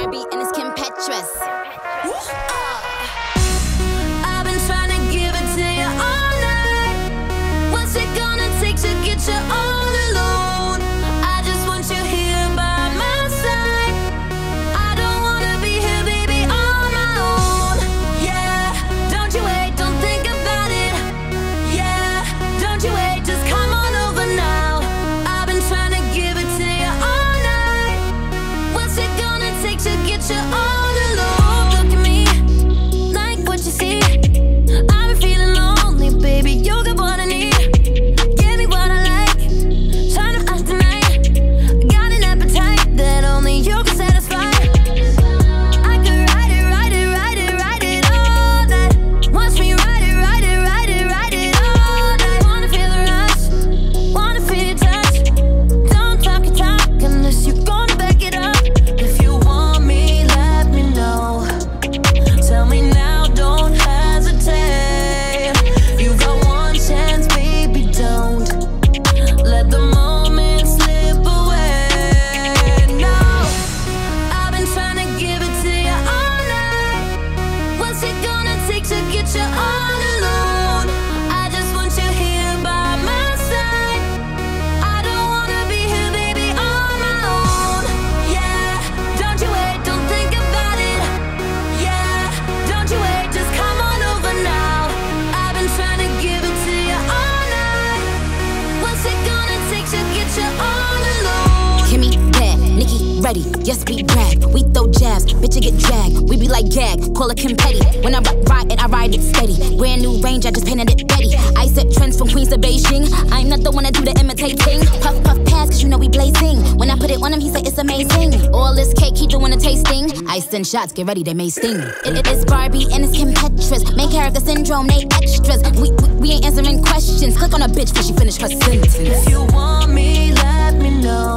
Barbie and it's Kim Petras. I've been trying to give it to you all night. What's it gonna take to get you all alone? I just want you here by my side. I don't wanna be here, baby, on my own. Yeah, don't you wait, don't think about it. Yeah, don't you wait, just come on over now. I've been trying to give it to you all night. What's it gonna take to get you all alone? Look at me, like what you see. I've been feeling lonely, baby, you got what I need. Give me what I like, trying to find tonight. Got an appetite that only you can satisfy. I could ride it, ride it, ride it, ride it all night. Watch me ride it, ride it, ride it, ride it all night. Wanna feel the rush, wanna feel your touch. Don't talk your talk unless you're gonna back it up. If you want me, let me know. Tell me now, don't hesitate. You got one chance, baby, don't let the moment slip away. No, I've been trying to give it to you all night. What's it gonna take to get you all alone? I just want you here by my side. I don't wanna be here, baby, on my own. Yeah, don't you wait, don't think about it. Yeah, don't you wait, just come on over now. I've been trying to give it to you all night. What's it gonna take to get you all alone? Kimmy bad, Nicki ready, yes we brag. We throw jabs, bitch you get dragged. We be like gag, call it Kim Petty. When I ride it, I ride it steady. Brand new range, I just painted it ready. I set trends from Queens to Beijing. I'm not the one that do the imitating. Puff puff pass, cause you know we blazing. When I put it on him, he say it's amazing. All this cake, he doing a tasting. I send shots, get ready, they may sting. It is Barbie and it's Kim Petras. Main character syndrome, they extras. We ain't answering questions. Click on a bitch before she finish her sentence. If you want me, let me know.